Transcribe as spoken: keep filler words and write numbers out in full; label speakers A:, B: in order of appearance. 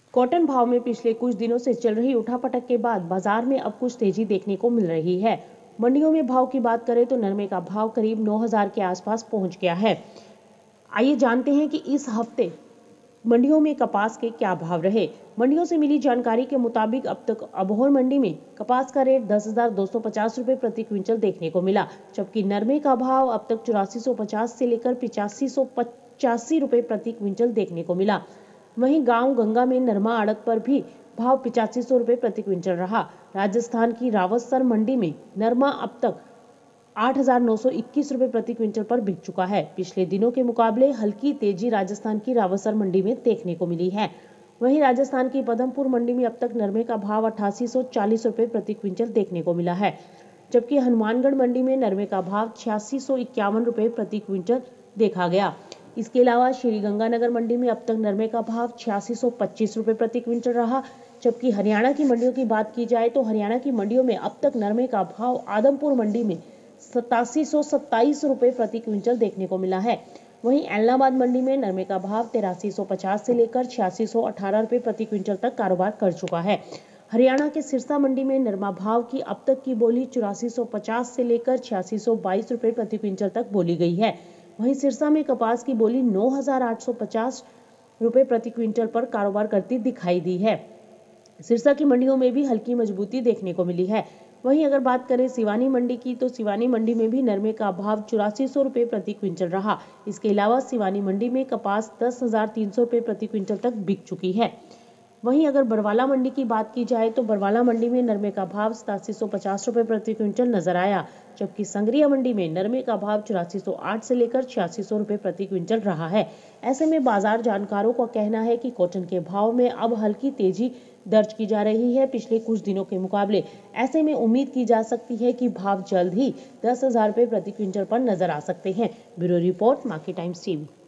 A: Cotton भाव में पिछले कुछ दिनों से चल रही उठापटक के बाद बाजार में अब कुछ तेजी देखने को मिल रही है। मंडियों में भाव की बात करें तो नरमे का भाव करीब नौ हज़ार के आसपास पहुंच गया है। आइए जानते हैं कि इस हफ्ते मंडियों में कपास के क्या भाव रहे। मंडियों से मिली जानकारी के मुताबिक अब तक अबोहर मंडी में कपास का रेट दस हजार दो सौ पचास रुपए प्रति क्विंटल देखने को मिला, जबकि नरमे का भाव अब तक चौरासी सौ पचास से लेकर पिचासी सौ पचासी रुपए प्रति क्विंटल देखने को मिला। वहीं गांव गंगा में नरमा आड़त पर भी भाव पिचासी सौ रुपए प्रति क्विंटल रहा। राजस्थान की रावतसर मंडी में नरमा अब तक आठ हजार नौ सौ इक्कीस रुपए प्रति क्विंटल पर बिक चुका है। पिछले दिनों के मुकाबले हल्की तेजी राजस्थान की रावतसर मंडी में देखने को मिली है। वहीं राजस्थान की पदमपुर मंडी में अब तक नरमे का भाव अठासी सौ चालीस रुपए प्रति क्विंटल देखने को मिला है, जबकि हनुमानगढ़ मंडी में नरमे का भाव छियासी सौ इक्यावन रुपए प्रति क्विंटल देखा गया। इसके अलावा श्री गंगानगर मंडी में अब तक नरमे का भाव छियासी सौ पच्चीस रुपए प्रति क्विंटल रहा, जबकि हरियाणा की मंडियों की बात की जाए तो हरियाणा की मंडियों में अब तक नरमे का भाव आदमपुर मंडी में सतासी सौ सत्ताईस रुपए प्रति क्विंटल देखने को मिला है। वहीं एलनाबाद मंडी में नरमे का भाव तिरासी सौ पचास से लेकर छियासी सौ अठारह रुपए प्रति क्विंटल तक कारोबार कर चुका है। हरियाणा के सिरसा मंडी में नरमा भाव की अब तक की बोली चौरासी सौ पचास से लेकर छियासी सौ बाईस रुपए प्रति क्विंटल तक बोली गई है। वहीं सिरसा में कपास की बोली नौ हजार आठ सौ पचास रुपए प्रति क्विंटल पर कारोबार करती दिखाई दी है। सिरसा की मंडियों में भी हल्की मजबूती देखने को मिली है। वहीं अगर बात करें सिवानी मंडी की तो सिवानी मंडी में भी नरमे का भाव चौरासी सौ रुपए प्रति क्विंटल रहा। इसके अलावा सिवानी मंडी में कपास दस हजार तीन सौ रुपए प्रति क्विंटल तक बिक चुकी है। वहीं अगर बरवाला मंडी की बात की जाए तो बरवाला मंडी में नरमे का भाव सतासी सौ पचास रुपए प्रति क्विंटल नजर आया, जबकि संग्रिया मंडी में नरमे का भाव चौरासी सौ आठ से लेकर छियासी सौ रुपए प्रति क्विंटल रहा है। ऐसे में बाजार जानकारों का कहना है कि कॉटन के भाव में अब हल्की तेजी दर्ज की जा रही है पिछले कुछ दिनों के मुकाबले। ऐसे में उम्मीद की जा सकती है कि भाव जल्द ही दस हजार रुपए प्रति क्विंटल पर नजर आ सकते हैं। Bureau report, market times TV.